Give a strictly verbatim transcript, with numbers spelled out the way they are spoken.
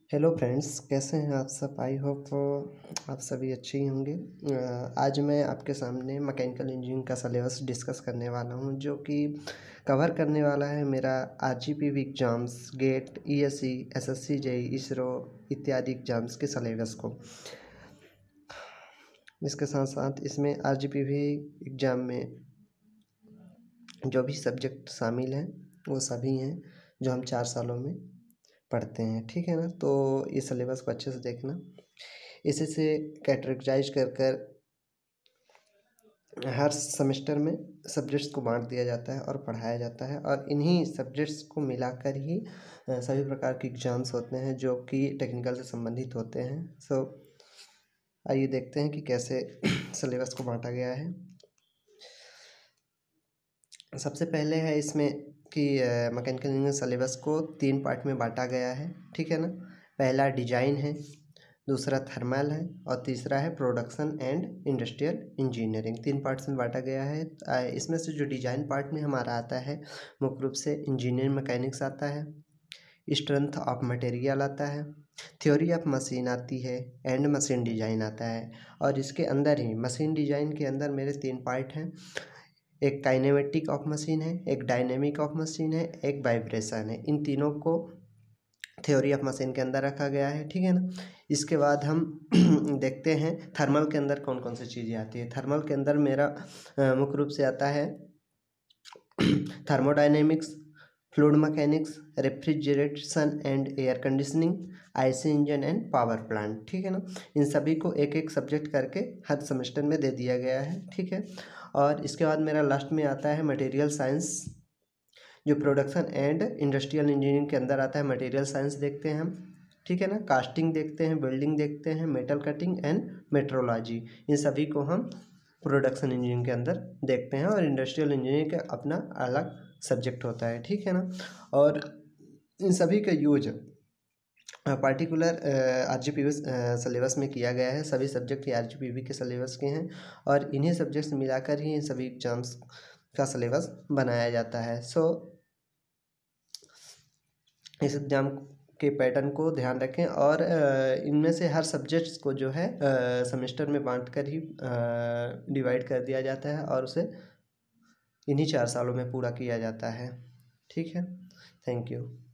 Hello friends, कैसे हैं आप सब। आई होप आप सभी अच्छे ही होंगे। अ, आज मैं आपके सामने मैकेनिकल इंजीनियरिंग का सिलेबस डिस्कस करने वाला हूं, जो कि कवर करने वाला है मेरा RGPV exams, GATE, ESE, SSC, JE, ISRO इत्यादि एग्ज़ाम्स के सिलेबस को। इसके साथ साथ इसमें आरजीपीवी एग्ज़ाम में जो भी सब्जेक्ट शामिल हैं वो सभी हैं जो हम चार सालों में पढ़ते हैं, ठीक है ना। तो इस सिलेबस को अच्छे से देखना। इसी से कैटेगराइज कर कर हर सेमेस्टर में सब्जेक्ट्स को बांट दिया जाता है और पढ़ाया जाता है, और इन्हीं सब्जेक्ट्स को मिलाकर ही अ, सभी प्रकार के एग्ज़ाम्स होते हैं जो कि टेक्निकल से संबंधित होते हैं। सो आइए देखते हैं कि कैसे सिलेबस को बांटा गया है। सबसे पहले है इसमें कि मैकेनिकल इंजीनियरिंग सिलेबस को तीन पार्ट में बांटा गया है, ठीक है ना। पहला डिजाइन है, दूसरा थर्मल है और तीसरा है प्रोडक्शन एंड इंडस्ट्रियल इंजीनियरिंग। तीन पार्ट्स में बांटा गया है। आ, इसमें से जो डिजाइन पार्ट में हमारा आता है मुख्य रूप से इंजीनियरिंग मैकेनिक्स आता है, स्ट्रेंथ ऑफ मटेरियल आता है, थ्योरी ऑफ मशीन आती है, एंड मशीन डिजाइन आता है। और इसके अंदर ही मशीन डिजाइन के अंदर मेरे तीन पार्ट हैं। एक काइनेमेटिक ऑफ मशीन है, एक डायनेमिक ऑफ मशीन है, एक वाइब्रेशन है। इन तीनों को थ्योरी ऑफ मशीन के अंदर रखा गया है, ठीक है ना। इसके बाद हम देखते हैं थर्मल के अंदर कौन कौन सी चीज़ें आती है। थर्मल के अंदर मेरा मुख्य रूप से आता है thermodynamics, fluid mechanics, refrigeration and air conditioning, IC engine and power plant, ठीक है ना। इन सभी को एक एक सब्जेक्ट करके हर सेमेस्टर में दे दिया गया है, ठीक है। और इसके बाद मेरा लास्ट में आता है मटेरियल साइंस, जो प्रोडक्शन एंड इंडस्ट्रियल इंजीनियरिंग के अंदर आता है। मटेरियल साइंस देखते हैं हम, ठीक है ना। कास्टिंग देखते हैं, बिल्डिंग देखते हैं, मेटल कटिंग एंड मेट्रोलॉजी, इन सभी को हम प्रोडक्शन इंजीनियरिंग के अंदर देखते हैं। और इंडस्ट्रियल इंजीनियरिंग का अपना अलग सब्जेक्ट होता है, ठीक है ना। और इन सभी का यूज पार्टिकुलर आरजीपीवी सिलेबस में किया गया है। सभी सब्जेक्ट ये आरजीपीवी के सिलेबस के हैं, और इन्हीं सब्जेक्ट्स मिलाकर ही इन सभी एग्जाम्स का सिलेबस बनाया जाता है। सो इस एग्ज़ाम के पैटर्न को ध्यान रखें, और इनमें से हर सब्जेक्ट्स को जो है सेमेस्टर में बांट कर ही डिवाइड कर दिया जाता है, और उसे इन्हीं चार सालों में पूरा किया जाता है, ठीक है। Thank you.